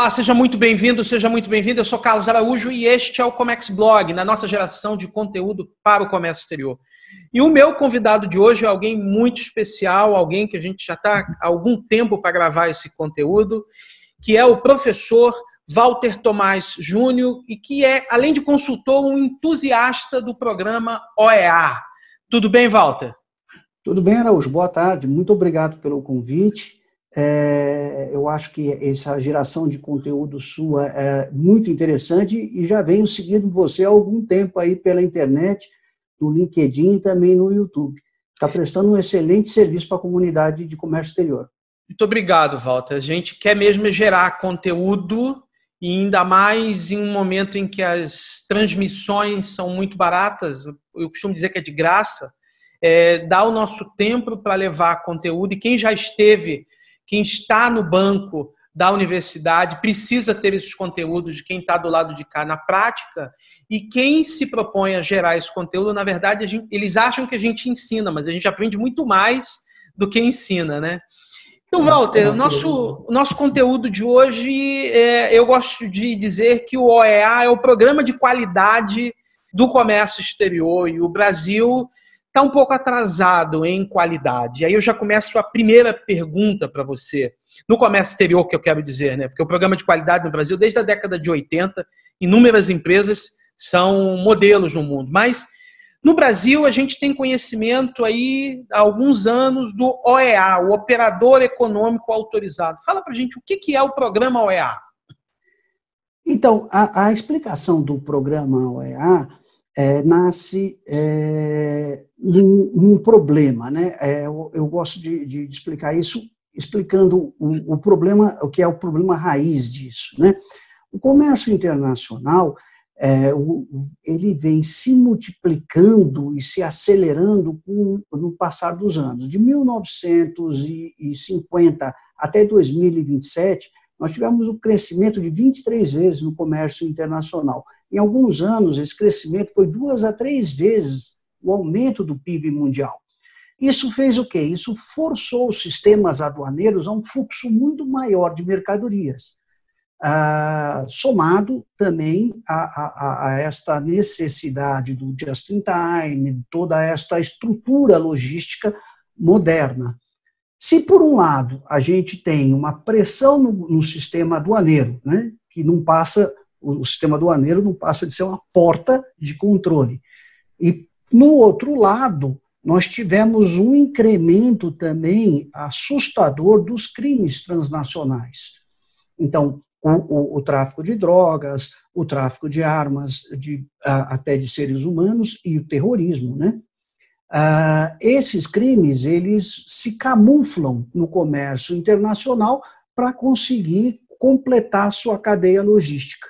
Olá, seja muito bem-vindo, seja muito bem-vindo. Eu sou Carlos Araújo e este é o Comex Blog, na nossa geração de conteúdo para o comércio exterior. E o meu convidado de hoje é alguém muito especial, alguém que a gente já está há algum tempo para gravar esse conteúdo, que é o professor Walter Tomás Júnior e que é, além de consultor, um entusiasta do programa OEA. Tudo bem, Walter? Tudo bem, Araújo. Boa tarde. Muito obrigado pelo convite. Eu acho que essa geração de conteúdo sua é muito interessante e já venho seguindo você há algum tempo aí pela internet, no LinkedIn e também no YouTube. Está prestando um excelente serviço para a comunidade de comércio exterior. Muito obrigado, Walter. A gente quer mesmo gerar conteúdo e ainda mais em um momento em que as transmissões são muito baratas, eu costumo dizer que é de graça, dar o nosso tempo para levar conteúdo e quem já esteve, quem está no banco da universidade precisa ter esses conteúdos de quem está do lado de cá na prática e quem se propõe a gerar esse conteúdo, na verdade, eles acham que a gente ensina, mas a gente aprende muito mais do que ensina, né? Então, Walter, o nosso conteúdo de hoje, eu gosto de dizer que o OEA é o Programa de Qualidade do Comércio Exterior e o Brasil está um pouco atrasado em qualidade. Aí eu já começo a primeira pergunta para você. No comércio exterior, que eu quero dizer, né? Porque o programa de qualidade no Brasil, desde a década de 80, inúmeras empresas são modelos no mundo. Mas no Brasil, a gente tem conhecimento aí há alguns anos do OEA, o Operador Econômico Autorizado. Fala para a gente o que é o programa OEA. Então, a explicação do programa OEA nasce num problema, né? Eu gosto de explicar isso explicando o problema, o que é o problema raiz disso, né? O comércio internacional ele vem se multiplicando e se acelerando no passar dos anos. De 1950 até 2027, nós tivemos um crescimento de 23 vezes no comércio internacional. Em alguns anos, esse crescimento foi 2 a 3 vezes o aumento do PIB mundial. Isso fez o quê? Isso forçou os sistemas aduaneiros a um fluxo muito maior de mercadorias, somado também a esta necessidade do just-in-time, toda esta estrutura logística moderna. Se, por um lado, a gente tem uma pressão no sistema aduaneiro, né, que não passa, o sistema aduaneiro não passa de ser uma porta de controle, e, no outro lado, nós tivemos um incremento também assustador dos crimes transnacionais. Então, o tráfico de drogas, o tráfico de armas, até de seres humanos e o terrorismo, né? Esses crimes, eles se camuflam no comércio internacional para conseguir completar sua cadeia logística.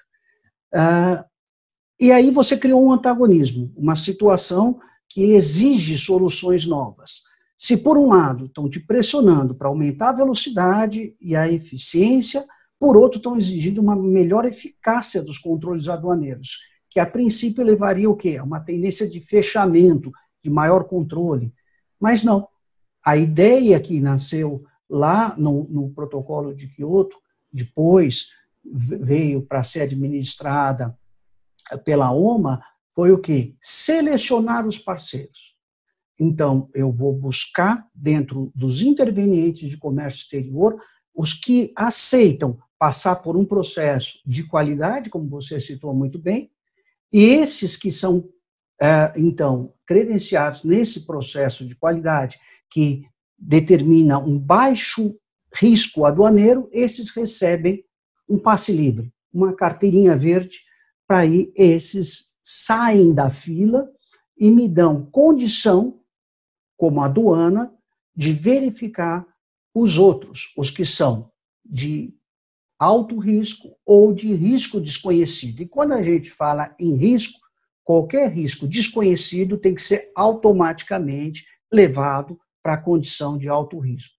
E aí você criou um antagonismo, uma situação que exige soluções novas. Se, por um lado, estão te pressionando para aumentar a velocidade e a eficiência, por outro, estão exigindo uma melhor eficácia dos controles aduaneiros, que, a princípio, levaria o quê? A uma tendência de fechamento, de maior controle. Mas não. A ideia que nasceu lá no protocolo de Kyoto, depois veio para ser administrada pela OMA, foi o quê? Selecionar os parceiros. Então, eu vou buscar, dentro dos intervenientes de comércio exterior, os que aceitam passar por um processo de qualidade, como você citou muito bem, e esses que são, então, credenciados nesse processo de qualidade, que determina um baixo risco aduaneiro, esses recebem um passe livre, uma carteirinha verde, para aí esses saem da fila e me dão condição, como aduana, de verificar os outros, os que são de alto risco ou de risco desconhecido. E quando a gente fala em risco, qualquer risco desconhecido tem que ser automaticamente levado para a condição de alto risco.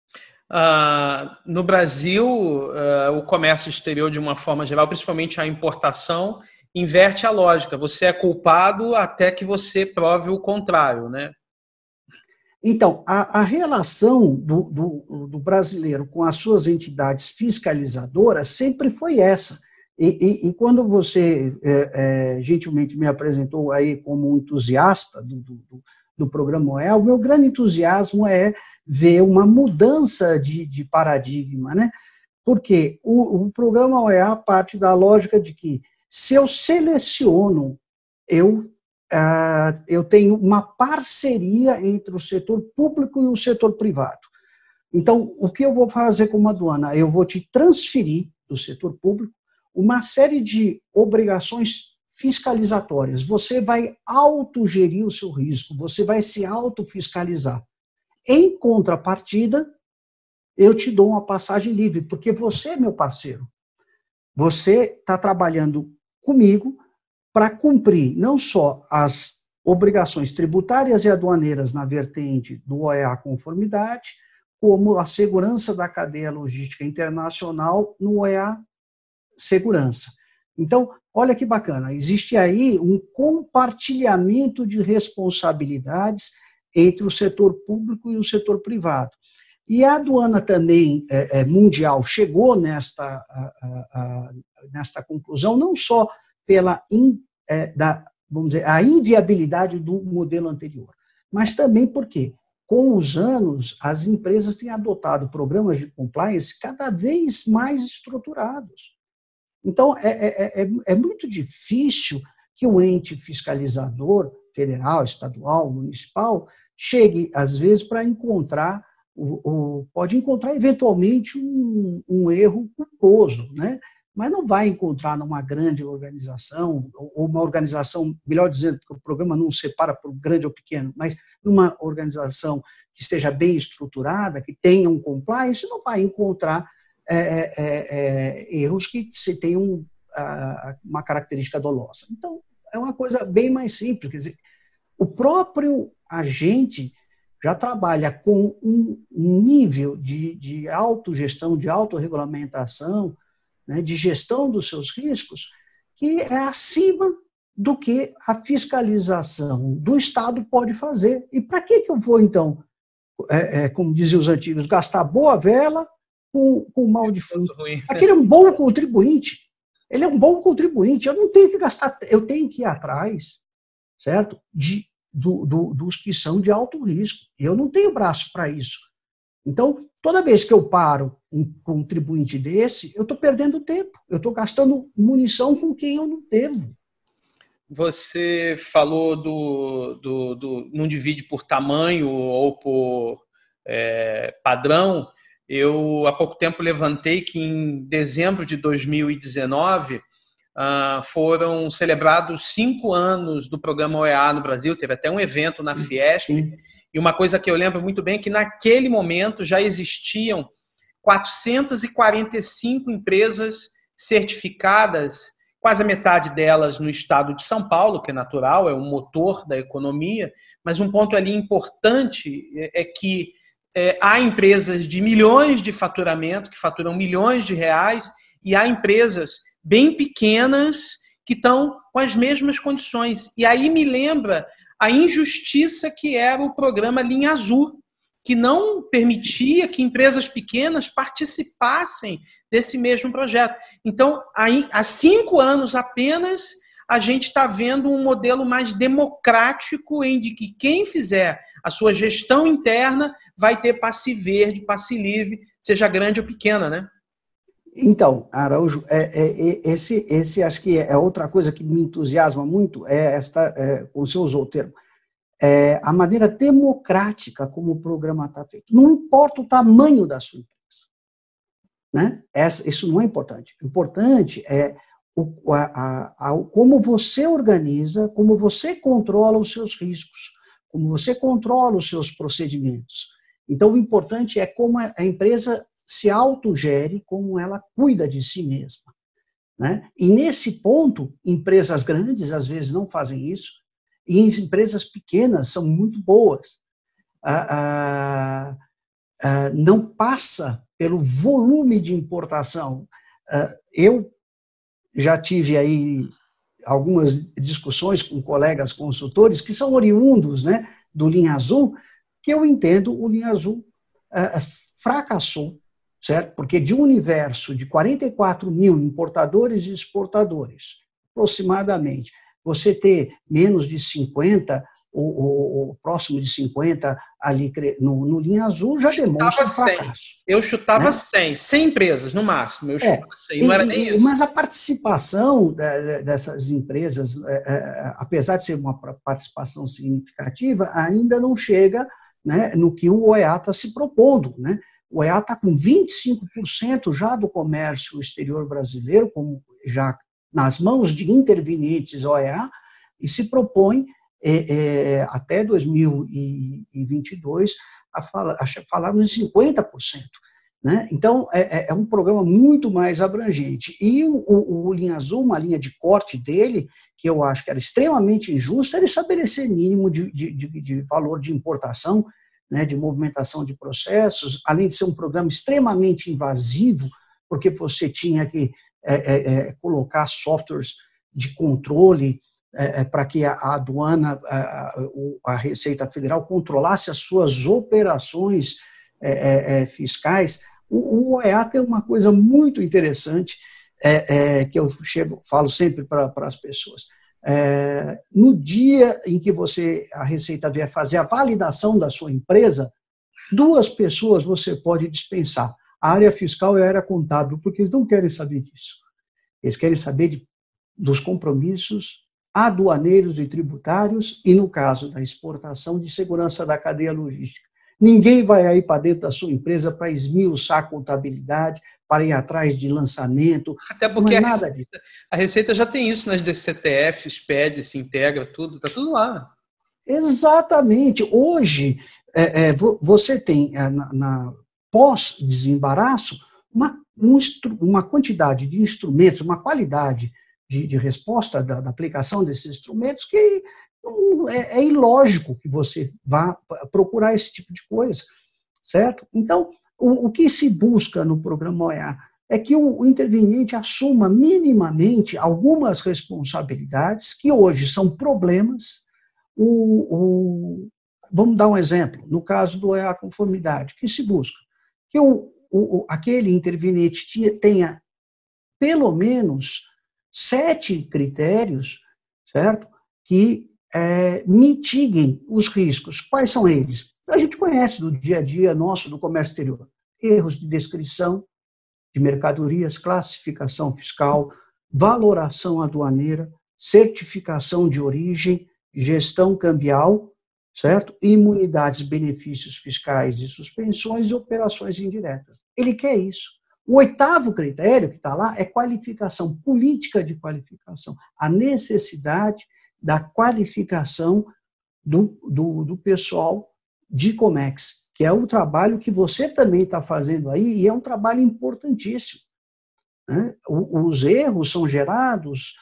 No Brasil, o comércio exterior, de uma forma geral, principalmente a importação, inverte a lógica. Você é culpado até que você prove o contrário, né? Então, a relação do brasileiro com as suas entidades fiscalizadoras sempre foi essa. E quando você gentilmente me apresentou aí como um entusiasta do programa OEA, o meu grande entusiasmo é ver uma mudança de paradigma, né? Porque o programa OEA parte da lógica de que, se eu seleciono, eu tenho uma parceria entre o setor público e o setor privado. Então, o que eu vou fazer como aduana? Eu vou te transferir do setor público uma série de obrigações fiscalizatórias. Você vai autogerir o seu risco, você vai se autofiscalizar. Em contrapartida, eu te dou uma passagem livre, porque você é meu parceiro. Você está trabalhando comigo para cumprir não só as obrigações tributárias e aduaneiras na vertente do OEA conformidade, como a segurança da cadeia logística internacional no OEA segurança. Então, olha que bacana, existe aí um compartilhamento de responsabilidades entre o setor público e o setor privado. E a aduana também mundial chegou nesta conclusão, não só pela vamos dizer, a inviabilidade do modelo anterior, mas também porque, com os anos, as empresas têm adotado programas de compliance cada vez mais estruturados. Então, é muito difícil que o ente fiscalizador, federal, estadual, municipal, chegue, às vezes, para encontrar, pode encontrar, eventualmente, um erro culposo, né? Mas não vai encontrar numa grande organização, ou uma organização, melhor dizendo, porque o programa não separa por grande ou pequeno, mas numa organização que esteja bem estruturada, que tenha um compliance, não vai encontrar erros que se tenham uma característica dolosa. Então, é uma coisa bem mais simples. Quer dizer, o próprio agente já trabalha com um nível de autogestão, de autorregulamentação, né, de gestão dos seus riscos, que é acima do que a fiscalização do Estado pode fazer. E para que eu vou, então, como diziam os antigos, gastar boa vela com mal defunto? Aquele é um bom contribuinte. Ele é um bom contribuinte. Eu não tenho que gastar, eu tenho que ir atrás, certo? Dos que são de alto risco. Eu não tenho braço para isso. Então, toda vez que eu paro um contribuinte desse, eu estou perdendo tempo. Eu estou gastando munição com quem eu não devo. Você falou não divide por tamanho ou por padrão. Eu, há pouco tempo, levantei que em dezembro de 2019 foram celebrados 5 anos do programa OEA no Brasil. Teve até um evento na Fiesp. Sim. E uma coisa que eu lembro muito bem é que, naquele momento, já existiam 445 empresas certificadas, quase a metade delas no estado de São Paulo, que é natural, é um motor da economia, mas um ponto ali importante é que há empresas de milhões de faturamento, que faturam milhões de reais, e há empresas bem pequenas que estão com as mesmas condições. E aí me lembra a injustiça que era o programa Linha Azul, que não permitia que empresas pequenas participassem desse mesmo projeto. Então, aí, há 5 anos apenas, a gente está vendo um modelo mais democrático em que quem fizer a sua gestão interna vai ter passe verde, passe livre, seja grande ou pequena, né? Então, Araújo, esse acho que é outra coisa que me entusiasma muito, como você usou o termo, a maneira democrática como o programa está feito. Não importa o tamanho da sua empresa, né? Isso não é importante. O importante é como você organiza, como você controla os seus riscos, como você controla os seus procedimentos. Então, o importante é como a empresa se autogere, como ela cuida de si mesma, né? E nesse ponto, empresas grandes às vezes não fazem isso, e empresas pequenas são muito boas. Não passa pelo volume de importação. Eu já tive aí algumas discussões com colegas consultores que são oriundos, né, do Linha Azul, que eu entendo o Linha Azul fracassou, certo? Porque de um universo de 44 mil importadores e exportadores, aproximadamente, você ter menos de 50, ou próximo de 50 ali no Linha Azul, já demonstra um fracasso. Eu chutava, né? 100 empresas no máximo, eu chutava 100, não era nem isso. Mas a participação dessas empresas, apesar de ser uma participação significativa, ainda não chega, né, no que o OEA está se propondo, né? O OEA está com 25% já do comércio exterior brasileiro, como já nas mãos de intervenientes OEA, e se propõe até 2022 a falarmos em 50%. Né? Então, é um programa muito mais abrangente. E o Linha Azul, uma linha de corte dele, que eu acho que era extremamente injusta, era estabelecer mínimo de valor de importação, né, de movimentação de processos, além de ser um programa extremamente invasivo, porque você tinha que colocar softwares de controle para que a aduana, a Receita Federal controlasse as suas operações fiscais. O OEA tem uma coisa muito interessante que eu falo sempre para as pessoas. No dia em que a Receita vier fazer a validação da sua empresa, 2 pessoas você pode dispensar, a área fiscal e a área contábil, porque eles não querem saber disso. Eles querem saber dos compromissos aduaneiros e tributários e, no caso da exportação, de segurança da cadeia logística. Ninguém vai aí para dentro da sua empresa para esmiuçar a contabilidade, para ir atrás de lançamento. Até porque a Receita já tem isso nas DCTFs, pede, se integra, tudo, está tudo lá. Exatamente. Hoje, você tem, pós-desembaraço, uma quantidade de instrumentos, uma qualidade de resposta da aplicação desses instrumentos que é ilógico que você vá procurar esse tipo de coisa, certo? Então, o que se busca no programa OEA é que o interveniente assuma minimamente algumas responsabilidades que hoje são problemas. Vamos dar um exemplo, no caso do OEA conformidade, que se busca? Que aquele interveniente tenha pelo menos 7 critérios, certo? Que mitiguem os riscos. Quais são eles? A gente conhece do dia a dia nosso do comércio exterior. Erros de descrição de mercadorias, classificação fiscal, valoração aduaneira, certificação de origem, gestão cambial, certo? Imunidades, benefícios fiscais e suspensões e operações indiretas. Ele quer isso. O 8º critério que está lá é qualificação, política de qualificação. A necessidade da qualificação do pessoal de Comex, que é o trabalho que você também está fazendo aí, e é um trabalho importantíssimo. Né? Os erros são gerados,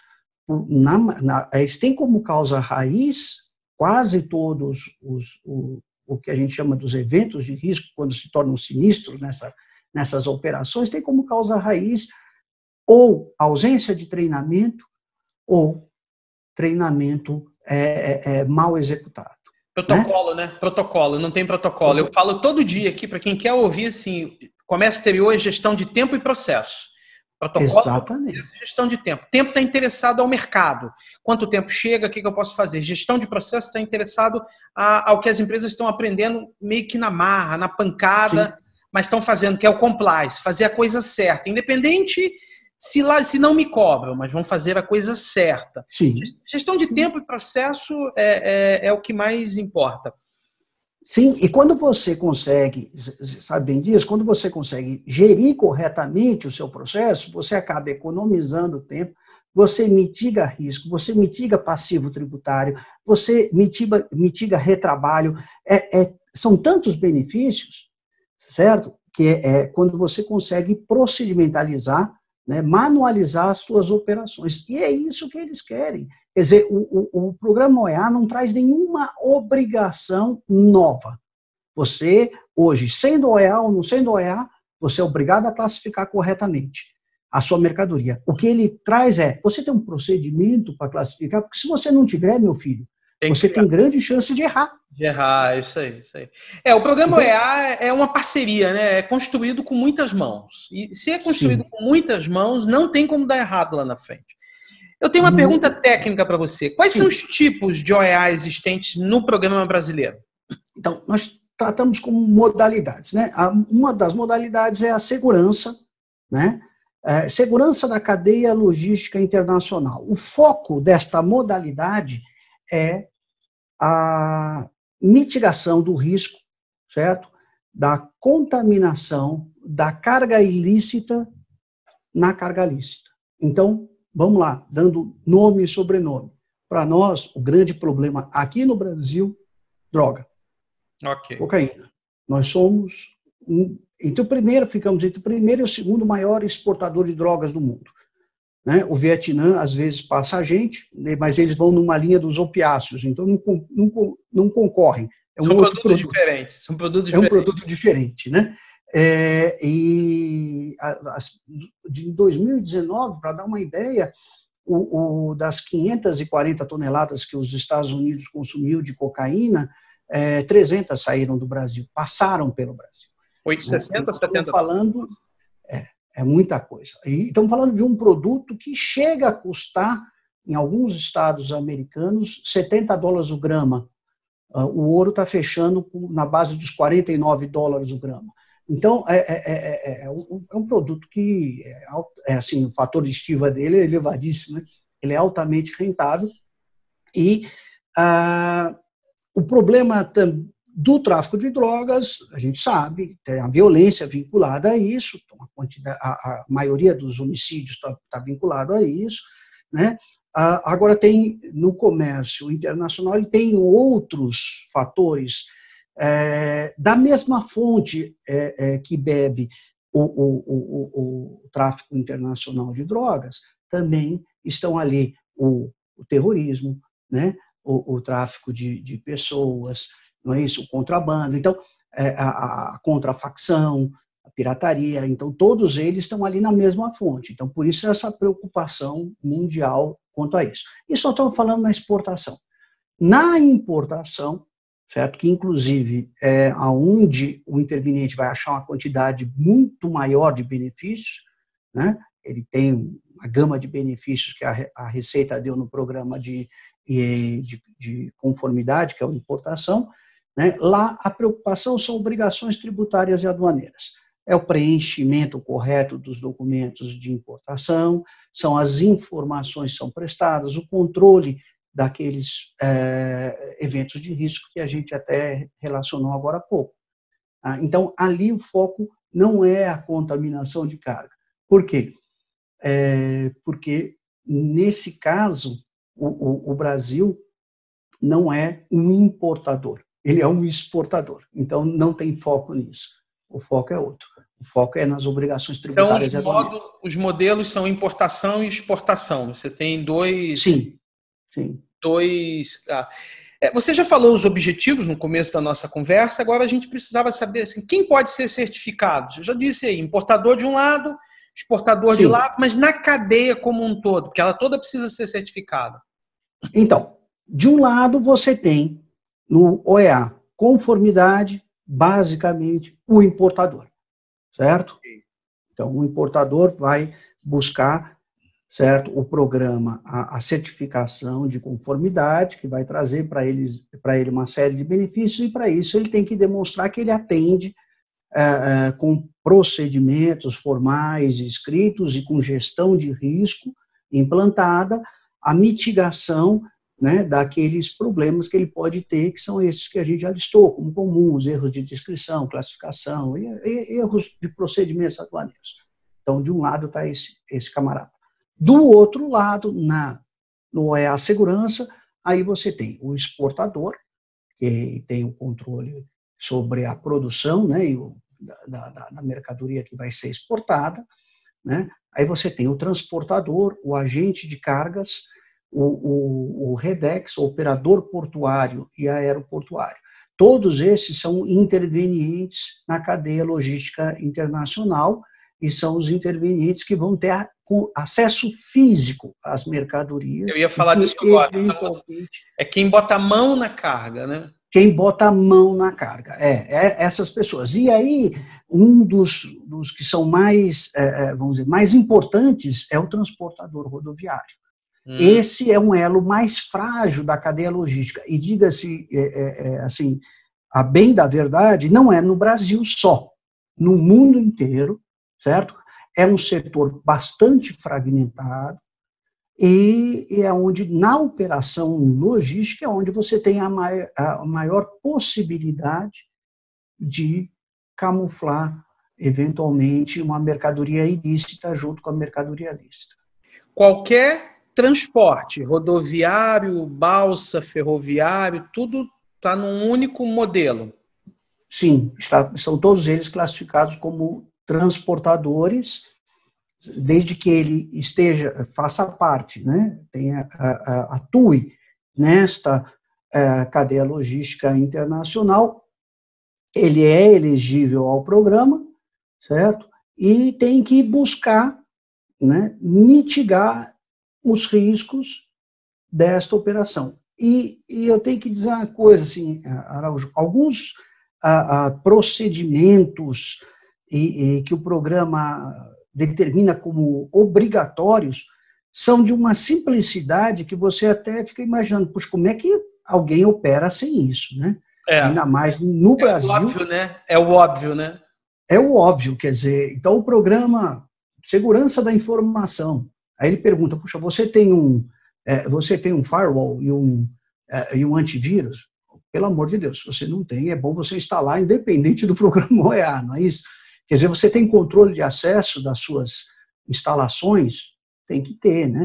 eles têm como causa raiz quase todos o que a gente chama dos eventos de risco, quando se tornam sinistros nessas operações, tem como causa raiz ou ausência de treinamento ou treinamento mal executado. Protocolo, né? Protocolo, não tem protocolo. Eu falo todo dia aqui, para quem quer ouvir, assim, comércio exterior é gestão de tempo e processo. Protocolo, exatamente. Gestão de tempo. Tempo está interessado ao mercado. Quanto tempo chega, o que eu posso fazer? Gestão de processo está interessado ao que as empresas estão aprendendo meio que na marra, na pancada, sim, mas estão fazendo, que é o compliance, fazer a coisa certa. Independente se não me cobram, mas vão fazer a coisa certa. Sim. Gestão de tempo e processo é o que mais importa. Sim, e quando você consegue, sabe bem disso, quando você consegue gerir corretamente o seu processo, você acaba economizando tempo, você mitiga risco, você mitiga passivo tributário, você mitiga retrabalho. São tantos benefícios, certo? Que quando você consegue procedimentalizar, né, manualizar as suas operações. E é isso que eles querem. Quer dizer, o programa OEA não traz nenhuma obrigação nova. Você, hoje, sendo OEA ou não sendo OEA, você é obrigado a classificar corretamente a sua mercadoria. O que ele traz você tem um procedimento para classificar, porque se você não tiver, meu filho, você tem grande chance de errar. De errar, isso aí, isso aí. O programa OEA é uma parceria, né? É construído com muitas mãos. E se é construído com muitas mãos, não tem como dar errado lá na frente. Eu tenho uma pergunta técnica para você. Quais são os tipos de OEA existentes no programa brasileiro? Então, nós tratamos como modalidades, né? Uma das modalidades é a segurança, né? Segurança da cadeia logística internacional. O foco desta modalidade é a mitigação do risco, certo? Da contaminação da carga ilícita na carga lícita. Então, vamos lá, dando nome e sobrenome. Para nós, o grande problema aqui no Brasil, droga. Cocaína. Nós somos, ficamos entre o primeiro e o segundo maior exportador de drogas do mundo. Né? O Vietnã, às vezes, passa a gente, mas eles vão numa linha dos opiáceos, então não concorrem. São produtos diferentes. São produtos diferentes. É um produto diferente, né? De 2019, para dar uma ideia, das 540 toneladas que os Estados Unidos consumiu de cocaína, 300 saíram do Brasil, passaram pelo Brasil. 60, 70? Estamos falando... É muita coisa. E estamos falando de um produto que chega a custar, em alguns estados americanos, $70 o grama. O ouro está fechando na base dos $49 o grama. Então, é um produto que, assim, o fator de estiva dele é elevadíssimo, né? Ele é altamente rentável. E o problema do tráfico de drogas, a gente sabe, tem a violência vinculada a isso, a maioria dos homicídios está vinculado a isso, né? Agora tem, no comércio internacional, ele tem outros fatores da mesma fonte que bebe o tráfico internacional de drogas, também estão ali o terrorismo, né? O tráfico de pessoas, não é isso? O contrabando, então, a contrafacção, a pirataria, então todos eles estão ali na mesma fonte. Então, por isso essa preocupação mundial quanto a isso. E só estamos falando na exportação. Na importação, certo? Que inclusive é aonde o interveniente vai achar uma quantidade muito maior de benefícios, né? Ele tem uma gama de benefícios que a Receita deu no programa de conformidade, que é a importação, né? Lá a preocupação são obrigações tributárias e aduaneiras. É o preenchimento correto dos documentos de importação, são as informações que são prestadas, o controle daqueles eventos de risco que a gente até relacionou agora há pouco. Então, ali o foco não é a contaminação de carga. Por quê? Porque, nesse caso, o Brasil não é um importador, ele é um exportador. Então, não tem foco nisso. O foco é outro. O foco é nas obrigações tributárias. Então, os modelos são importação e exportação. Você tem dois... Sim. Você já falou os objetivos no começo da nossa conversa, agora a gente precisava saber assim, quem pode ser certificado. Eu já disse aí, importador de um lado, exportador de lado, mas na cadeia como um todo, porque ela toda precisa ser certificada. Então, de um lado você tem no OEA conformidade, basicamente, o importador, certo? Então, o importador vai buscar, certo, o programa, a certificação de conformidade, que vai trazer para ele uma série de benefícios, e para isso ele tem que demonstrar que ele atende com procedimentos formais, escritos e com gestão de risco implantada, a mitigação, né, daqueles problemas que ele pode ter, que são esses que a gente já listou, como comuns, erros de descrição, classificação, e erros de procedimentos aduaneiros. Então, de um lado está esse camarada. Do outro lado, no OEA Segurança, aí você tem o exportador, que tem o controle sobre a produção, né, e da mercadoria que vai ser exportada, né? Aí você tem o transportador, o agente de cargas, o REDEX, o operador portuário e aeroportuário. Todos esses são intervenientes na cadeia logística internacional e são os intervenientes que vão ter acesso físico às mercadorias. Eu ia falar disso agora. Então, é quem bota a mão na carga, né? Quem bota a mão na carga, essas pessoas. E aí, um dos que são mais, vamos dizer, mais importantes é o transportador rodoviário. Esse é um elo mais frágil da cadeia logística. E diga-se, assim, a bem da verdade, não é no Brasil só, no mundo inteiro, certo? É um setor bastante fragmentado e é onde, na operação logística, é onde você tem a maior possibilidade de camuflar, eventualmente, uma mercadoria ilícita junto com a mercadoria lícita. Qualquer transporte, rodoviário, balsa, ferroviário, tudo está num único modelo. Sim, são todos eles classificados como transportadores, desde que ele faça parte, né, atue nesta cadeia logística internacional, ele é elegível ao programa, certo? E tem que buscar, né, mitigar os riscos desta operação. E eu tenho que dizer uma coisa, assim, Araújo, alguns procedimentos que o programa determina como obrigatórios são de uma simplicidade que você até fica imaginando, puxa, como é que alguém opera sem isso, né? Ainda mais no Brasil. É o óbvio, né? É o óbvio, né? É o óbvio, quer dizer, então o programa Segurança da Informação, aí ele pergunta, puxa, você tem um firewall e um antivírus? Pelo amor de Deus, se você não tem, é bom você instalar independente do programa OEA, não é isso? Quer dizer, você tem controle de acesso das suas instalações? Tem que ter, né?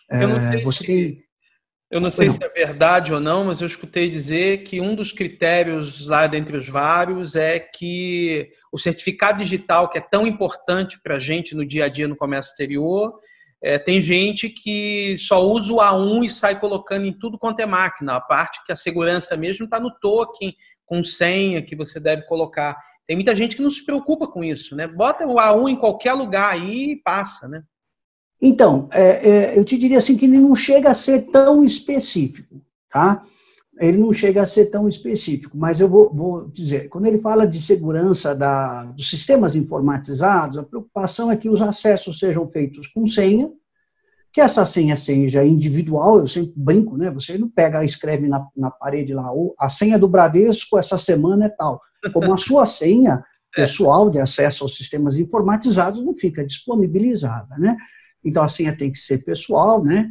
Eu não sei se é verdade ou não, mas eu escutei dizer que um dos critérios lá dentre os vários é que o certificado digital, que é tão importante para a gente no dia a dia no comércio exterior, tem gente que só usa o A1 e sai colocando em tudo quanto é máquina. A parte que a segurança mesmo está no token, com senha que você deve colocar. Tem muita gente que não se preocupa com isso, né? Bota o A1 em qualquer lugar aí e passa, né? Então, eu te diria assim que ele não chega a ser tão específico, tá? Ele não chega a ser tão específico, mas eu vou dizer, quando ele fala de segurança dos sistemas informatizados, a preocupação é que os acessos sejam feitos com senha, que essa senha seja individual, eu sempre brinco, né? Você não escreve na parede lá, a senha do Bradesco essa semana é tal. Como a sua senha pessoal de acesso aos sistemas informatizados não fica disponibilizada, né? Então a senha tem que ser pessoal, né?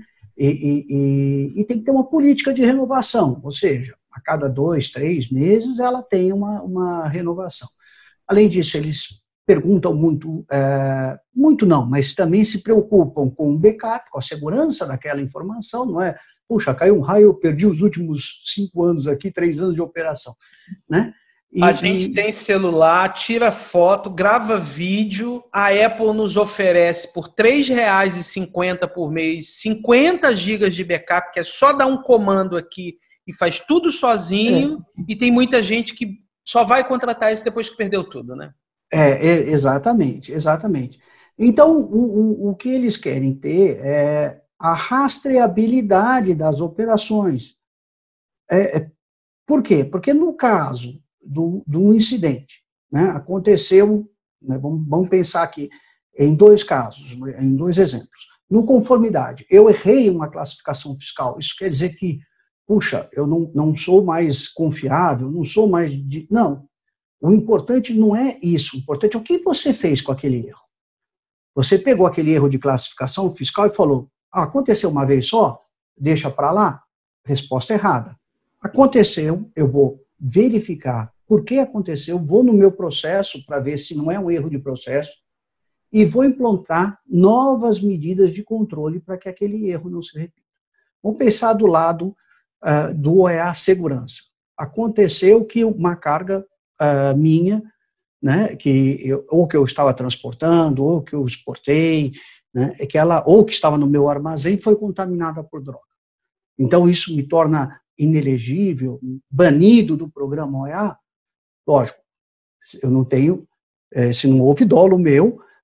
E tem que ter uma política de renovação, ou seja, a cada 2, 3 meses ela tem uma renovação. Além disso, eles perguntam muito não, mas também se preocupam com o backup, com a segurança daquela informação, não é? Puxa, caiu um raio, eu perdi os últimos 5 anos aqui, 3 anos de operação, né? A gente tem celular, tira foto, grava vídeo, a Apple nos oferece por R$3,50 por mês, 50 gigas de backup, que é só dar um comando aqui e faz tudo sozinho, e tem muita gente que só vai contratar isso depois que perdeu tudo, né? Exatamente. Então, o que eles querem ter é a rastreabilidade das operações. Por quê? Porque no caso do incidente, né, aconteceu, né, vamos pensar aqui em 2 casos, em 2 exemplos. No conformidade, eu errei uma classificação fiscal, isso quer dizer que, puxa, eu não sou mais confiável, não sou mais... Não, o importante não é isso, o importante é o que você fez com aquele erro. Você pegou aquele erro de classificação fiscal e falou, aconteceu uma vez só, deixa para lá? Resposta errada. Aconteceu, eu vou verificar por que aconteceu, vou no meu processo para ver se não é um erro de processo e vou implantar novas medidas de controle para que aquele erro não se repita. Vamos pensar do lado do OEA segurança. Aconteceu que uma carga minha, né, ou que eu estava transportando, ou que eu exportei, né, ou que estava no meu armazém, foi contaminada por droga. Então, isso me torna inelegível, banido do programa OEA. Lógico, eu não tenho, se não houve dolo meu,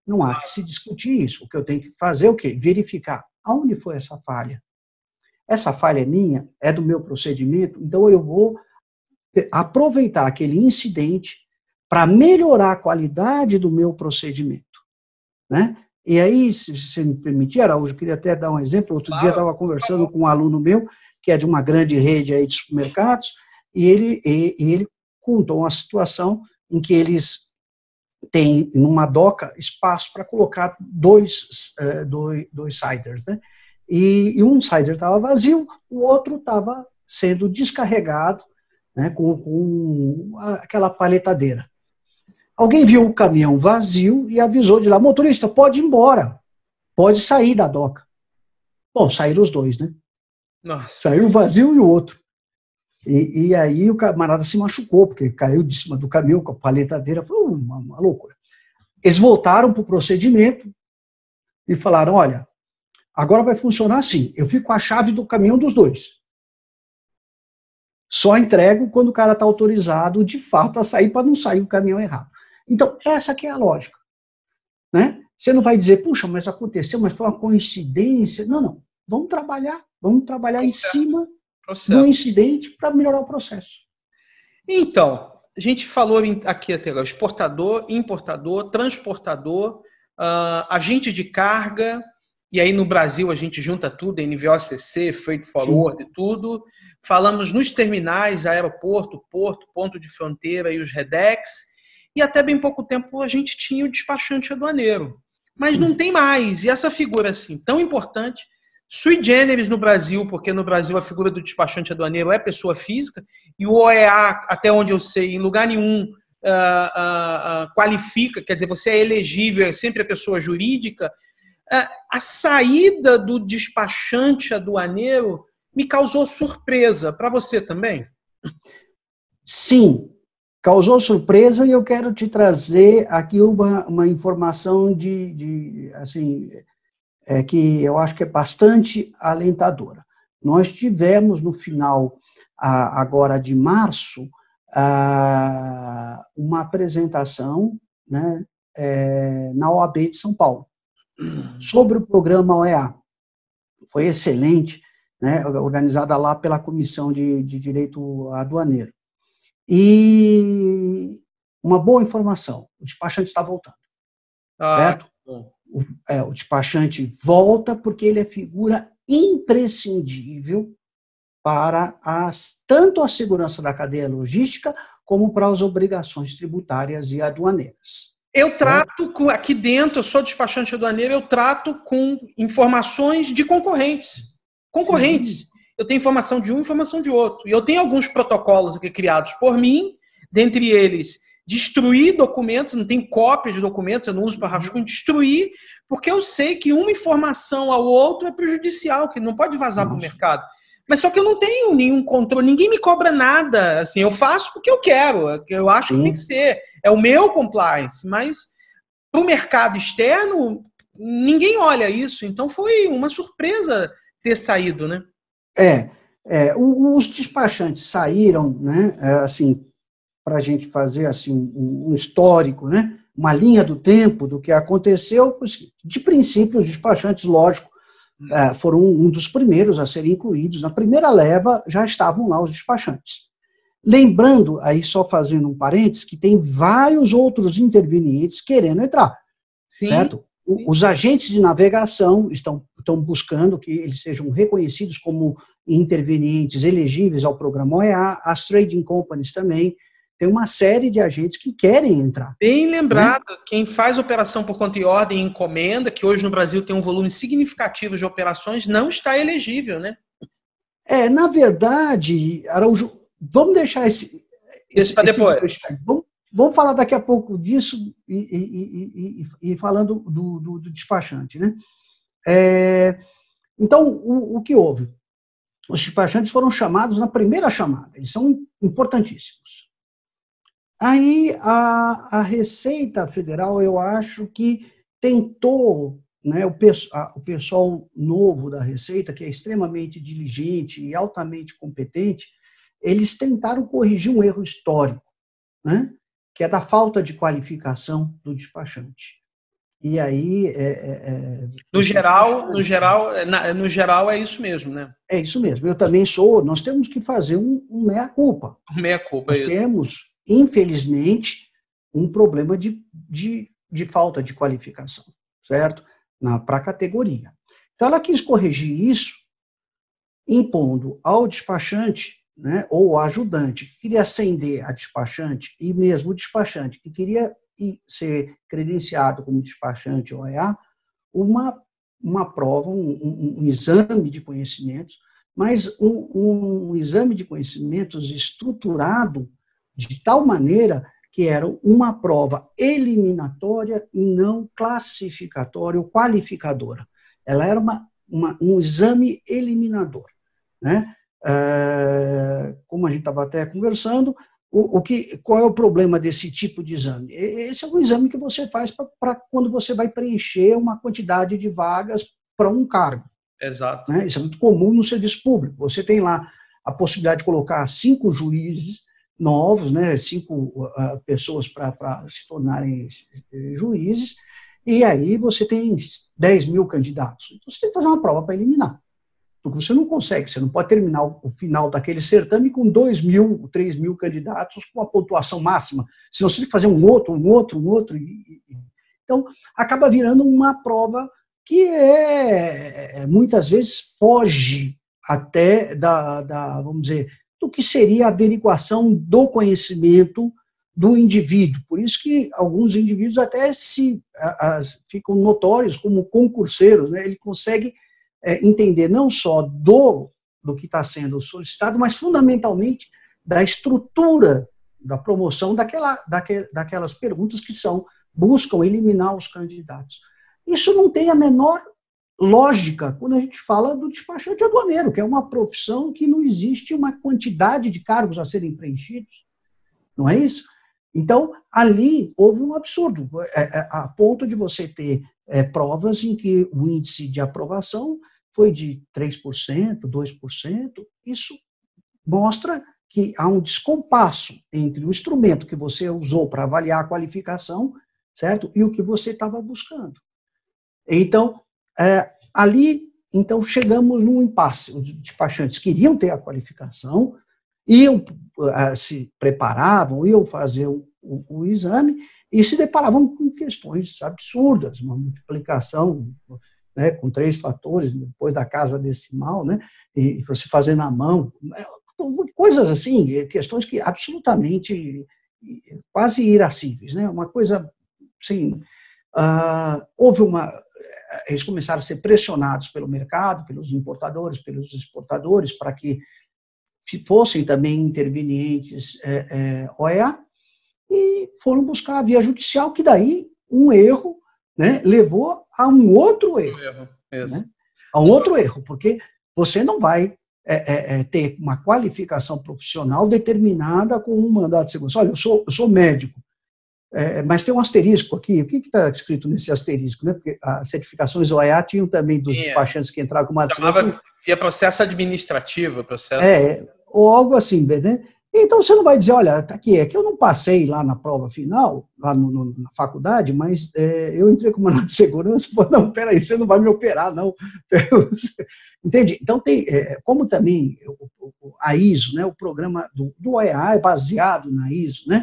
Não há que se discutir isso. O que eu tenho que fazer é o quê? Verificar aonde foi essa falha. Essa falha é minha, é do meu procedimento, então eu vou aproveitar aquele incidente para melhorar a qualidade do meu procedimento, né? E aí, se você me permitir, Araújo, eu queria até dar um exemplo. Outro dia eu estava conversando com um aluno meu, que é de uma grande rede aí de supermercados, e ele contou uma situação em que eles têm, numa doca, espaço para colocar dois ciders, né? E um cider estava vazio, o outro estava sendo descarregado, né, com aquela paletadeira. Alguém viu o caminhão vazio e avisou de lá: motorista, pode ir embora, pode sair da doca. Bom, saíram os dois, né? Nossa. Saiu o vazio e o outro. E aí o camarada se machucou, porque caiu de cima do caminhão com a paletadeira. Foi uma loucura. Eles voltaram para o procedimento e falaram: olha, agora vai funcionar assim, eu fico com a chave do caminhão dos dois. Só entrego quando o cara está autorizado, de fato, a sair, para não sair o caminhão errado. Então, essa que é a lógica, né? Você não vai dizer: puxa, mas aconteceu, mas foi uma coincidência. Não, não. Vamos trabalhar em cima do incidente para melhorar o processo. Então, a gente falou aqui até agora: exportador, importador, transportador, agente de carga, e aí no Brasil a gente junta tudo, NVOCC, Freight Forward e tudo. Falamos nos terminais, aeroporto, porto, ponto de fronteira e os REDEX. E até bem pouco tempo a gente tinha o despachante aduaneiro. Mas não tem mais. E essa figura assim tão importante, sui generis no Brasil, porque no Brasil a figura do despachante aduaneiro é pessoa física, e o OEA, até onde eu sei, em lugar nenhum qualifica, quer dizer, você é elegível, é sempre a pessoa jurídica. A saída do despachante aduaneiro me causou surpresa. Para você também? Sim, causou surpresa, e eu quero te trazer aqui uma informação assim, que eu acho que é bastante alentadora. Nós tivemos no final agora de março uma apresentação, né, na OAB de São Paulo sobre o programa OEA. Foi excelente, né, organizada lá pela Comissão de Direito Aduaneiro. E uma boa informação: o despachante está voltando, certo? O despachante volta porque ele é figura imprescindível para tanto a segurança da cadeia logística como para as obrigações tributárias e aduaneiras. Eu trato aqui dentro, eu sou despachante aduaneiro, eu trato com informações de concorrentes. Sim. Eu tenho informação de um, informação de outro. E eu tenho alguns protocolos aqui criados por mim, dentre eles destruir documentos, não tem cópia de documentos, eu não uso para rascunho, destruir, porque eu sei que uma informação ao outro é prejudicial, que não pode vazar para o mercado. Mas só que eu não tenho nenhum controle, ninguém me cobra nada, assim, eu faço porque eu quero, eu acho que tem que ser, é o meu compliance, mas para o mercado externo, ninguém olha isso, então foi uma surpresa ter saído, né? Os despachantes saíram, né, assim, para a gente fazer assim um histórico, né, uma linha do tempo do que aconteceu. De princípio, os despachantes, lógico, foram um dos primeiros a serem incluídos. Na primeira leva já estavam lá os despachantes. Lembrando, aí só fazendo um parênteses, que tem vários outros intervenientes querendo entrar, certo? Os agentes de navegação estão buscando que eles sejam reconhecidos como intervenientes elegíveis ao programa OEA, as trading companies também. Tem uma série de agentes que querem entrar. Bem lembrado, né? Quem faz operação por conta e ordem e encomenda, que hoje no Brasil tem um volume significativo de operações, não está elegível, né? Na verdade, Araújo, vamos deixar esse para depois. Vamos falar daqui a pouco disso e falando do despachante, né? Então, o que houve? Os despachantes foram chamados na primeira chamada, eles são importantíssimos. Aí a Receita Federal, eu acho que tentou, né, o pessoal novo da Receita, que é extremamente diligente e altamente competente, eles tentaram corrigir um erro histórico, né, que é da falta de qualificação do despachante. E aí... No geral é isso mesmo, né? É isso mesmo. Eu também nós temos que fazer um meia-culpa. Meia-culpa, nós temos, infelizmente, um problema de falta de qualificação, certo? Para a categoria. Então, ela quis corrigir isso, impondo ao despachante, né, ou ao ajudante que queria ascender a despachante, e mesmo o despachante que queria ser credenciado como despachante OEA, uma prova, um exame de conhecimentos, mas um exame de conhecimentos estruturado de tal maneira que era uma prova eliminatória e não classificatória ou qualificadora. Ela era um exame eliminador, né? Como a gente estava até conversando, qual é o problema desse tipo de exame? Esse é um exame que você faz para quando você vai preencher uma quantidade de vagas para um cargo. Exato. Né? Isso é muito comum no serviço público. Você tem lá a possibilidade de colocar 5 juízes novos, né? 5 pessoas para se tornarem juízes, e aí você tem 10 mil candidatos. Então você tem que fazer uma prova para eliminar. Porque você não consegue, você não pode terminar o final daquele certame com 2 mil, 3 mil candidatos com a pontuação máxima. Senão você tem que fazer um outro. Então, acaba virando uma prova que muitas vezes foge até vamos dizer, do que seria a averiguação do conhecimento do indivíduo. Por isso que alguns indivíduos até ficam notórios como concurseiros, né? Ele consegue entender não só do que está sendo solicitado, mas fundamentalmente da estrutura da promoção daquelas perguntas que buscam eliminar os candidatos. Isso não tem a menor lógica quando a gente fala do despachante aduaneiro, que é uma profissão que não existe uma quantidade de cargos a serem preenchidos. Não é isso? Então, ali houve um absurdo, a ponto de você ter provas em que o índice de aprovação foi de 3%, 2%. Isso mostra que há um descompasso entre o instrumento que você usou para avaliar a qualificação, certo? E o que você estava buscando. Então, ali, então, chegamos num impasse. Os despachantes queriam ter a qualificação, se preparavam, iam fazer o exame e se deparavam com questões absurdas, uma multiplicação, né, com 3 fatores, depois da casa decimal, né, e você fazer na mão, coisas assim, questões que absolutamente quase irascíveis, né, uma coisa assim, eles começaram a ser pressionados pelo mercado, pelos importadores, pelos exportadores, para que fossem também intervenientes OEA, e foram buscar a via judicial, que daí um erro, né, levou a um outro erro. Né? A um outro erro, porque você não vai ter uma qualificação profissional determinada com um mandato de segurança. Olha, eu sou médico, mas tem um asterisco aqui. O que está escrito nesse asterisco? Né? Porque as certificações OEA tinham também dos despachantes que entraram com uma chamava via processo administrativo, ou algo assim, né? Então você não vai dizer, olha, tá aqui, é que eu não passei lá na prova final, lá na faculdade, mas eu entrei com uma nota de segurança, falei, não, peraí, você não vai me operar, não. Entende? Então tem, como também a ISO, né, o programa do OEA é baseado na ISO, né?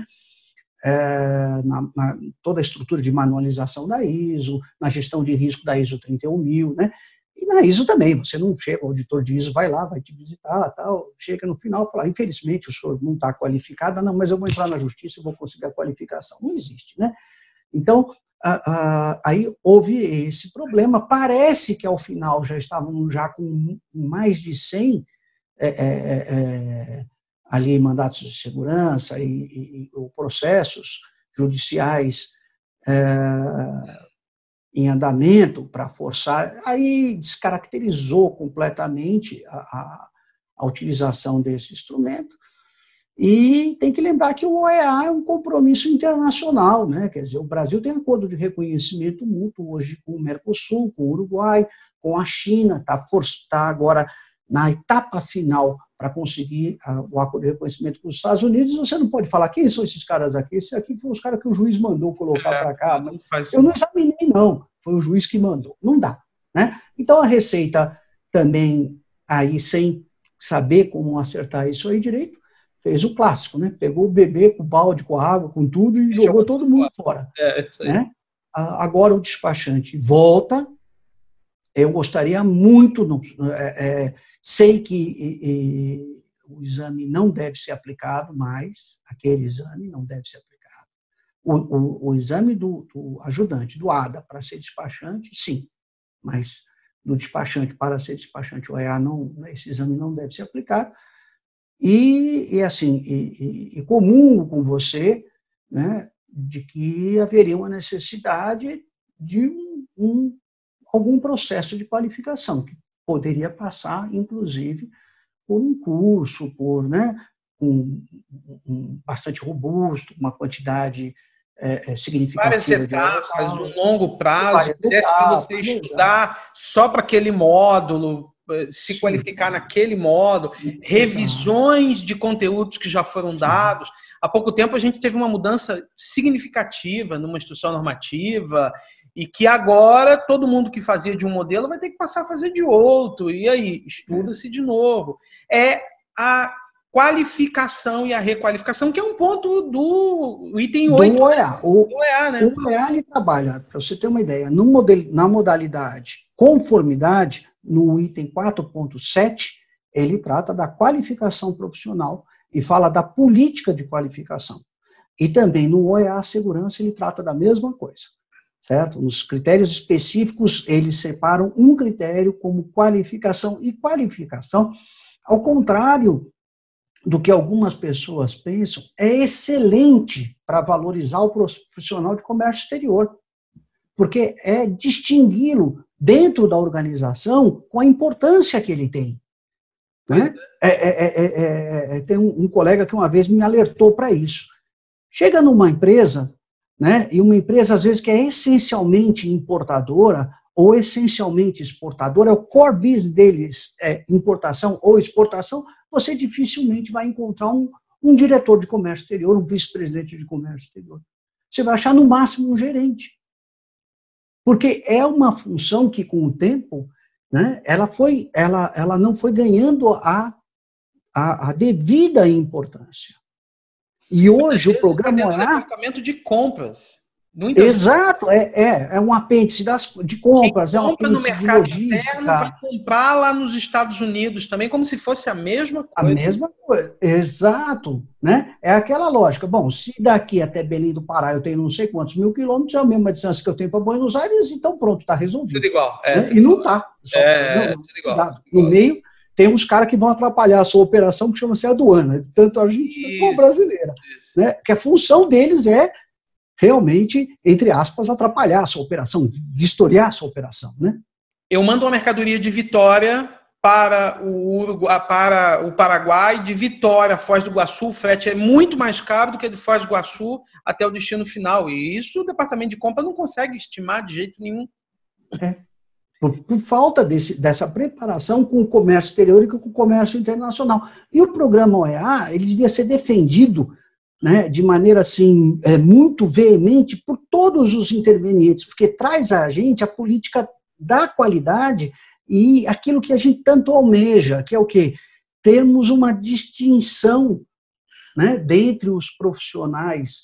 Toda a estrutura de manualização da ISO, na gestão de risco da ISO 31000, né? E na ISO também, você não chega, o auditor de ISO vai lá, vai te visitar, tal, chega no final e fala, infelizmente o senhor não está qualificado, não, mas eu vou entrar na justiça e vou conseguir a qualificação. Não existe, né? Então, aí houve esse problema, parece que ao final já estavam com mais de 100 ali mandatos de segurança e processos judiciais em andamento para forçar, aí descaracterizou completamente a utilização desse instrumento. E tem que lembrar que o OEA é um compromisso internacional, né? Quer dizer, o Brasil tem acordo de reconhecimento mútuo hoje com o Mercosul, com o Uruguai, com a China, está agora na etapa final para conseguir o acordo de reconhecimento com os Estados Unidos, você não pode falar quem são esses caras aqui. Esses aqui foram os caras que o juiz mandou colocar para cá. Mas eu não examinei, não. Foi o juiz que mandou. Não dá. Né? Então, a Receita também, aí sem saber como acertar isso aí direito, fez o clássico, né? Pegou o bebê com o balde, com a água, com tudo e jogou todo mundo fora. Né? Agora o despachante volta. Eu gostaria muito, sei que o exame não deve ser aplicado mais, aquele exame não deve ser aplicado. O exame do ajudante, do ADA, para ser despachante, sim, mas do despachante para ser despachante OEA, esse exame não deve ser aplicado. E comungo com você, né, de que haveria uma necessidade de algum processo de qualificação, que poderia passar, inclusive, por um curso, bastante robusto, uma quantidade significativa. Várias etapas, um longo prazo, para você estudar só para aquele módulo, se qualificar naquele módulo, revisões de conteúdos que já foram dados. Há pouco tempo a gente teve uma mudança significativa numa instrução normativa, e que agora todo mundo que fazia de um modelo vai ter que passar a fazer de outro. E aí, estuda-se de novo. É a qualificação e a requalificação, que é um ponto do item 8. Do OEA. O OEA, né? O OEA ele trabalha, para você ter uma ideia, na modalidade conformidade, no item 4.7, ele trata da qualificação profissional e fala da política de qualificação. E também no OEA Segurança ele trata da mesma coisa. Certo? Nos critérios específicos, eles separam um critério como qualificação. E qualificação, ao contrário do que algumas pessoas pensam, é excelente para valorizar o profissional de comércio exterior, porque é distingui-lo dentro da organização com a importância que ele tem. Né? Tem um colega que uma vez me alertou para isso. Chega numa empresa, né? E uma empresa, às vezes, que é essencialmente importadora ou essencialmente exportadora, o core business deles é importação ou exportação, você dificilmente vai encontrar um diretor de comércio exterior, um vice-presidente de comércio exterior. Você vai achar, no máximo, um gerente. Porque é uma função que, com o tempo, né, ela não foi ganhando a devida importância. E hoje o programa OEA... departamento de compras. Exato, é um apêndice de compras, Quem é um compra no apêndice de mercado logística. interno vai comprar lá nos Estados Unidos também, como se fosse a mesma coisa. A mesma coisa, exato. Né? É aquela lógica. Bom, se daqui até Belém do Pará eu tenho não sei quantos mil quilômetros, é a mesma distância que eu tenho para Buenos Aires, então pronto, está resolvido. Tudo igual. Né? E não está. Tudo igual. No meio... Tem uns caras que vão atrapalhar a sua operação, que chama-se aduana, tanto a argentina como a brasileira. Né? Porque a função deles é realmente, entre aspas, atrapalhar a sua operação, vistoriar a sua operação. Né? Eu mando uma mercadoria de Vitória para o Paraguai, de Vitória, Foz do Iguaçu, o frete é muito mais caro do que de Foz do Iguaçu até o destino final. E isso o departamento de compra não consegue estimar de jeito nenhum. Por falta dessa preparação com o comércio exterior e com o comércio internacional. E o programa OEA, ele devia ser defendido, né, de maneira assim, muito veemente por todos os intervenientes, porque traz a gente a política da qualidade e aquilo que a gente tanto almeja, que é o quê? Termos uma distinção, né, dentre os profissionais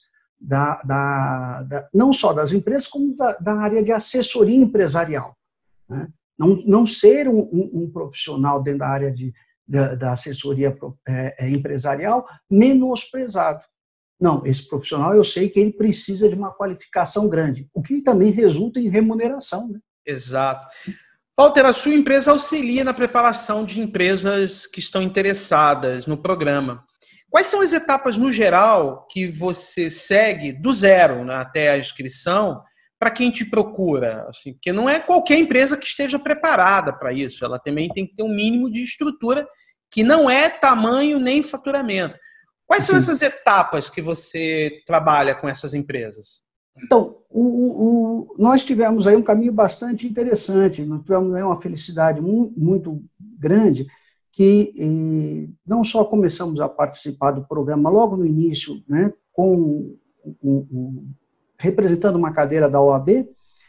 não só das empresas, como da área de assessoria empresarial. Né? Não ser um profissional dentro da área da assessoria empresarial menosprezado. Não, esse profissional eu sei que ele precisa de uma qualificação grande, o que também resulta em remuneração. Né? Exato. Walter, a sua empresa auxilia na preparação de empresas que estão interessadas no programa. Quais são as etapas, no geral, que você segue do zero, né, até a inscrição, para quem te procura? Assim, porque não é qualquer empresa que esteja preparada para isso. Ela também tem que ter um mínimo de estrutura que não é tamanho nem faturamento. Quais são essas etapas que você trabalha com essas empresas? Então, nós tivemos aí um caminho bastante interessante. Nós tivemos aí uma felicidade muito grande que não só começamos a participar do programa logo no início, né, representando uma cadeira da OAB,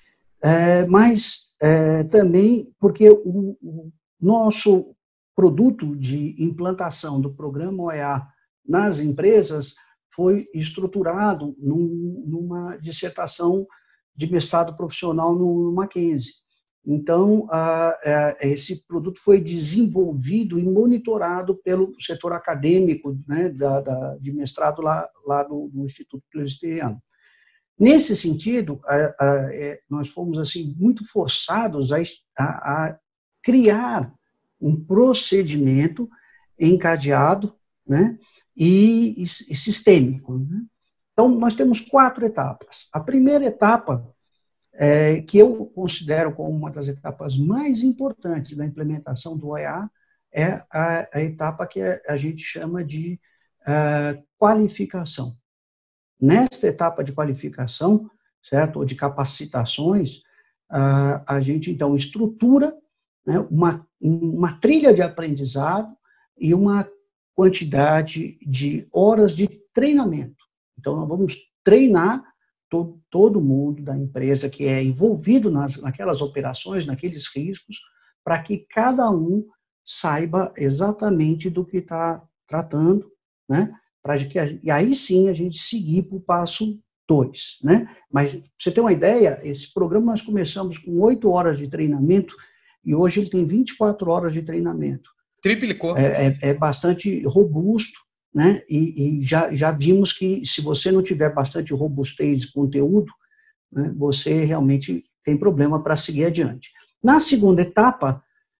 mas também porque o nosso produto de implantação do programa OEA nas empresas foi estruturado numa dissertação de mestrado profissional no Mackenzie. Então, esse produto foi desenvolvido e monitorado pelo setor acadêmico, né, de mestrado lá do Instituto Presbiteriano. Nesse sentido, nós fomos assim, muito forçados a criar um procedimento encadeado, né, e sistêmico. Né? Então, nós temos 4 etapas. A primeira etapa, que eu considero como uma das etapas mais importantes da implementação do OEA, é a etapa que a gente chama de qualificação. Nesta etapa de qualificação, certo, ou de capacitações, a gente, então, estrutura, né, uma trilha de aprendizado e uma quantidade de horas de treinamento. Então, nós vamos treinar todo mundo da empresa que é envolvido naquelas operações, naqueles riscos, para que cada um saiba exatamente do que está tratando, né? E aí sim a gente seguir para o passo 2. Né? Mas, para você ter uma ideia, esse programa nós começamos com 8 horas de treinamento e hoje ele tem 24 horas de treinamento. Triplicou. É bastante robusto, né? E já vimos que se você não tiver bastante robustez de conteúdo, né, você realmente tem problema para seguir adiante. Na segunda etapa,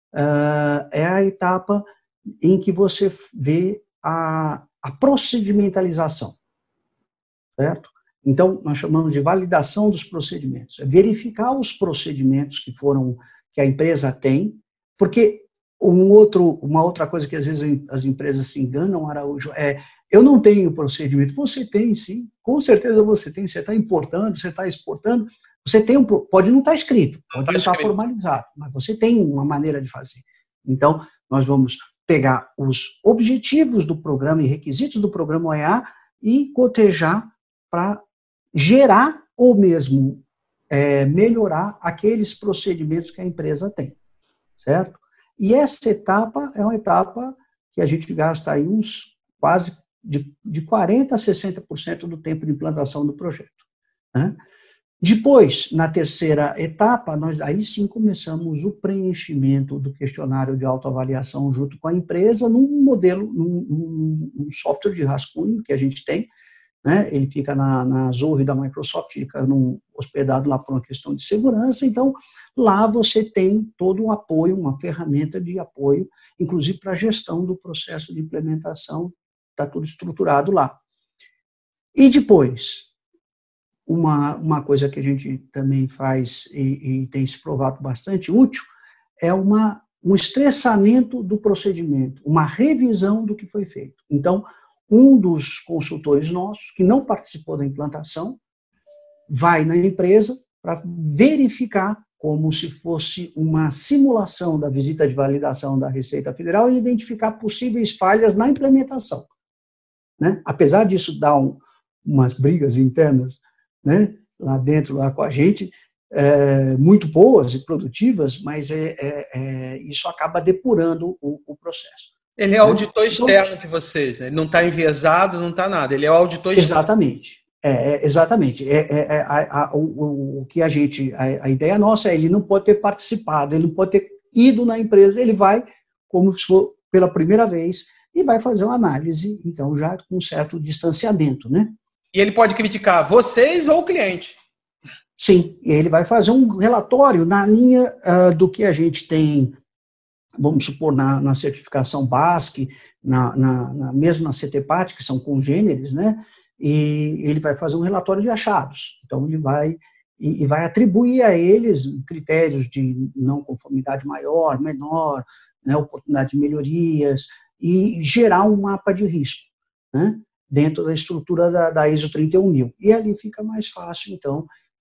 é a etapa em que você vê a procedimentalização, certo? Então, nós chamamos de validação dos procedimentos. É verificar os procedimentos que a empresa tem, porque uma outra coisa que às vezes as empresas se enganam, Araújo, eu não tenho procedimento. Você tem, sim, com certeza você tem. Você está importando, você está exportando, você tem pode não estar escrito, pode não estar formalizado, mas você tem uma maneira de fazer. Então, nós vamos pegar os objetivos do programa e requisitos do programa OEA e cotejar para gerar ou mesmo melhorar aqueles procedimentos que a empresa tem, certo? E essa etapa é uma etapa que a gente gasta aí uns quase de 40% a 60% do tempo de implantação do projeto. Né? Depois, na terceira etapa, nós aí sim começamos o preenchimento do questionário de autoavaliação junto com a empresa num modelo, num software de rascunho que a gente tem, né? Ele fica na Azure da Microsoft, fica hospedado lá por uma questão de segurança, então lá você tem todo um apoio, uma ferramenta de apoio, inclusive para a gestão do processo de implementação, está tudo estruturado lá. E depois, uma coisa que a gente também faz e tem se provado bastante útil é um estressamento do procedimento, uma revisão do que foi feito. Então, um dos consultores nossos, que não participou da implantação, vai na empresa para verificar, como se fosse uma simulação da visita de validação da Receita Federal, e identificar possíveis falhas na implementação. Né? Apesar disso dar umas brigas internas, né, lá dentro, lá com a gente, muito boas e produtivas, mas isso acaba depurando o processo. Ele é auditor externo de vocês, né? Ele não está enviesado, não está nada, ele é o auditor externo. Exatamente. Exatamente. O que a ideia nossa é ele não pode ter participado, ele não pode ter ido na empresa, ele vai, como se for pela primeira vez, e vai fazer uma análise, então, já com um certo distanciamento, né? E ele pode criticar vocês ou o cliente? Sim, e ele vai fazer um relatório na linha do que a gente tem, vamos supor, na certificação BASC, mesmo na CTPAT, que são congêneres, né? E ele vai fazer um relatório de achados. Então, ele vai atribuir a eles critérios de não conformidade maior, menor, né, oportunidade de melhorias, e gerar um mapa de risco, né, dentro da estrutura da ISO 31000. E ali fica mais fácil, então,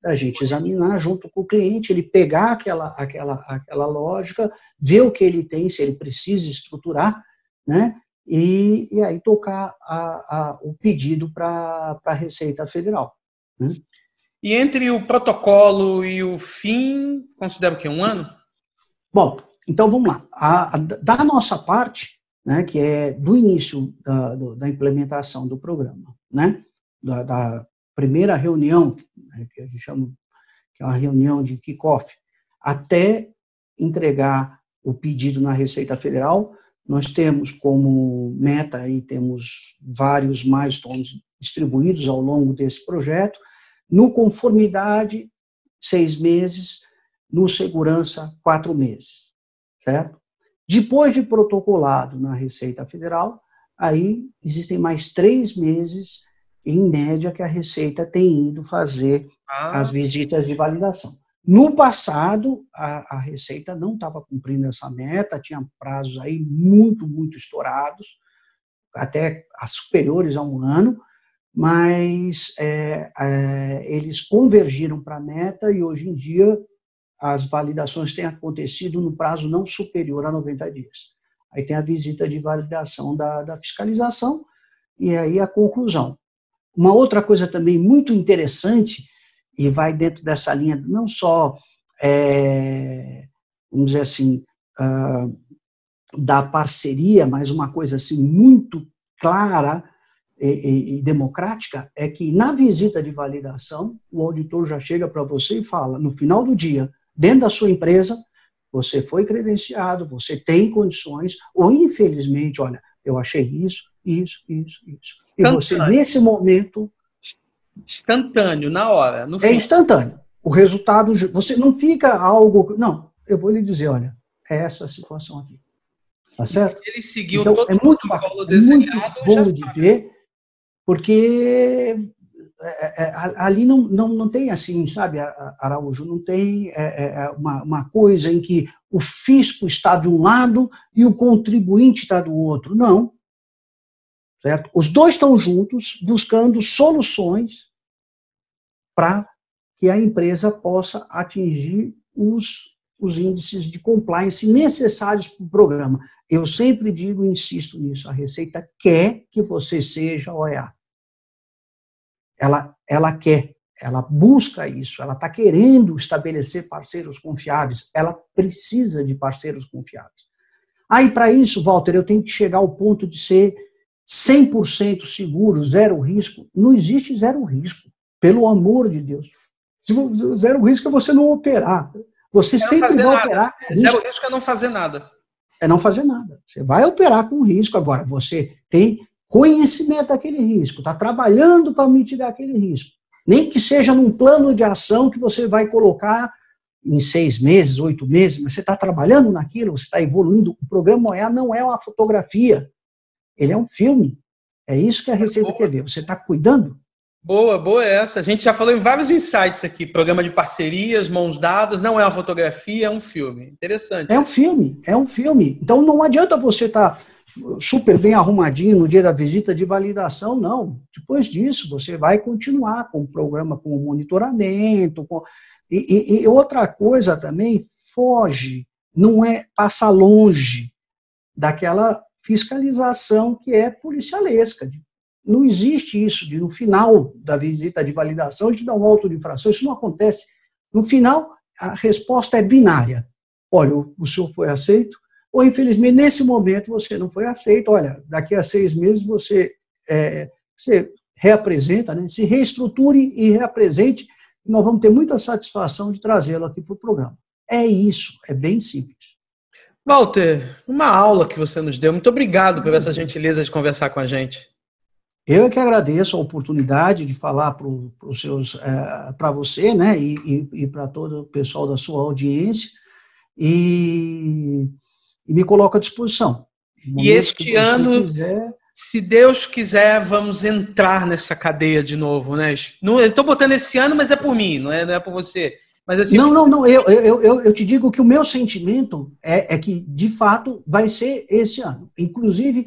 da gente examinar junto com o cliente, ele pegar aquela lógica, ver o que ele tem, se ele precisa estruturar, né? E aí tocar o pedido para a Receita Federal. Né? E entre o protocolo e o fim, considera o quê? Um ano? Bom, então vamos lá. Da nossa parte, né, que é do início da implementação do programa, né, da primeira reunião, né, que a gente chama, que é uma reunião de kick-off, até entregar o pedido na Receita Federal, nós temos como meta, e temos vários milestones distribuídos ao longo desse projeto, no conformidade, 6 meses, no segurança, 4 meses, certo? Depois de protocolado na Receita Federal, aí existem mais 3 meses, em média, que a Receita tem ido fazer as visitas de validação. No passado, a Receita não estava cumprindo essa meta, tinha prazos aí muito, muito estourados, até superiores a 1 ano, mas eles convergiram para a meta e hoje em dia as validações têm acontecido no prazo não superior a 90 dias. Aí tem a visita de validação da fiscalização e aí a conclusão. Uma outra coisa também muito interessante, e vai dentro dessa linha não só, vamos dizer assim, da parceria, mas uma coisa assim muito clara e democrática, é que na visita de validação, o auditor já chega para você e fala, no final do dia, dentro da sua empresa, você foi credenciado, você tem condições, ou infelizmente, olha, eu achei isso. E você, nesse momento... Instantâneo, na hora. No fim. É instantâneo. O resultado, você não fica algo... Não, eu vou lhe dizer, olha, é essa a situação aqui. Tá certo? Ele seguiu então, todo o protocolo desenhado. É muito bom de ver, porque ali não tem assim, sabe, Araújo, não tem uma coisa em que o fisco está de um lado e o contribuinte está do outro. Não. Certo? Os dois estão juntos buscando soluções para que a empresa possa atingir os índices de compliance necessários para o programa. Eu sempre digo e insisto nisso, a Receita quer que você seja OEA. Ela quer, ela busca isso, ela está querendo estabelecer parceiros confiáveis, ela precisa de parceiros confiáveis. Aí, para isso, Walter, eu tenho que chegar ao ponto de ser 100% seguro, zero risco. Não existe zero risco, pelo amor de Deus. Zero risco é você não operar. Você sempre vai operar com risco. Zero risco é não fazer nada. É não fazer nada. Você vai operar com risco. Agora, você tem conhecimento daquele risco, está trabalhando para mitigar aquele risco. Nem que seja num plano de ação que você vai colocar em 6 meses, 8 meses, mas você está trabalhando naquilo, você está evoluindo. O programa OEA não é uma fotografia. Ele é um filme. É isso que a Receita quer ver. Você está cuidando? Boa essa. A gente já falou em vários insights aqui. Programa de parcerias, mãos dadas. Não é uma fotografia, é um filme. Interessante. É um filme. Então não adianta você estar super bem arrumadinho no dia da visita de validação, não. Depois disso, você vai continuar com o programa, com o monitoramento. E outra coisa também, foge, passa longe daquela fiscalização que é policialesca. Não existe isso de no final da visita de validação a gente dá um auto de infração, isso não acontece. No final, a resposta é binária. Olha, o senhor foi aceito, ou infelizmente nesse momento você não foi aceito, olha, daqui a 6 meses você reapresenta, né? Se reestruture e reapresente, e nós vamos ter muita satisfação de trazê-lo aqui para o programa. É isso, é bem simples. Walter, uma aula que você nos deu. Muito obrigado por essa gentileza de conversar com a gente. Eu é que agradeço a oportunidade de falar para você, né, e para todo o pessoal da sua audiência, e me coloco à disposição. E este ano, se Deus quiser, vamos entrar nessa cadeia de novo, né? Eu estou botando esse ano, mas é por mim, não é por você. Mas assim, não, eu te digo que o meu sentimento é que, de fato, vai ser esse ano. Inclusive,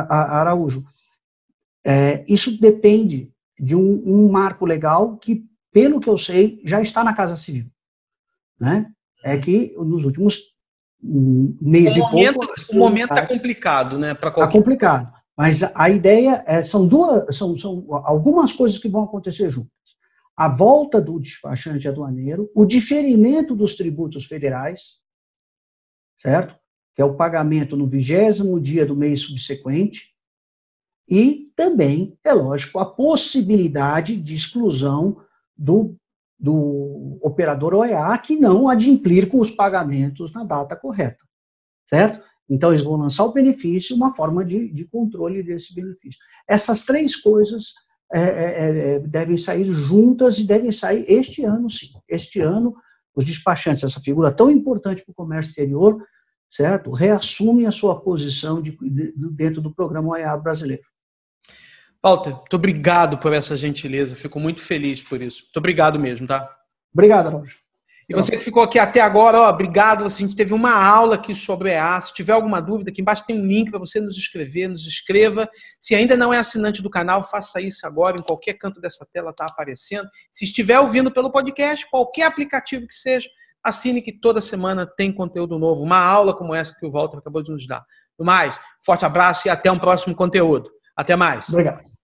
Araújo, isso depende de um marco legal que pelo que eu sei, já está na Casa Civil. Né? É que nos últimos meses e pouco... O momento está complicado, né? Está complicado. Mas a ideia são algumas coisas que vão acontecer juntas. A volta do despachante aduaneiro, o diferimento dos tributos federais, certo? Que é o pagamento no 20º dia do mês subsequente, e também, é lógico, a possibilidade de exclusão do operador OEA que não adimplir com os pagamentos na data correta, certo? Então, eles vão lançar o benefício, uma forma de controle desse benefício. Essas três coisas devem sair juntas e devem sair este ano, sim. Este ano, os despachantes, essa figura tão importante para o comércio exterior, certo? Reassumem a sua posição dentro do programa OEA brasileiro. Walter, muito obrigado por essa gentileza. Fico muito feliz por isso. Muito obrigado mesmo, tá? Obrigado, Araújo. E você que ficou aqui até agora, obrigado. A gente teve uma aula aqui sobre EA. Se tiver alguma dúvida, aqui embaixo tem um link para você nos escrever, nos escreva. Se ainda não é assinante do canal, faça isso agora. Em qualquer canto dessa tela está aparecendo. Se estiver ouvindo pelo podcast, qualquer aplicativo que seja, assine que toda semana tem conteúdo novo. Uma aula como essa que o Walter acabou de nos dar. No mais, forte abraço e até um próximo conteúdo. Até mais. Obrigado.